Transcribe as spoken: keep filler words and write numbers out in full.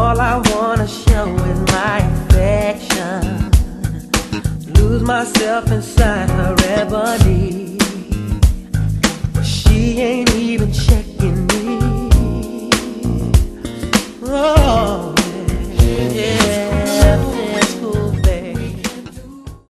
All I wanna show is my affection, lose myself inside her ebony, but she ain't even checking me. Oh,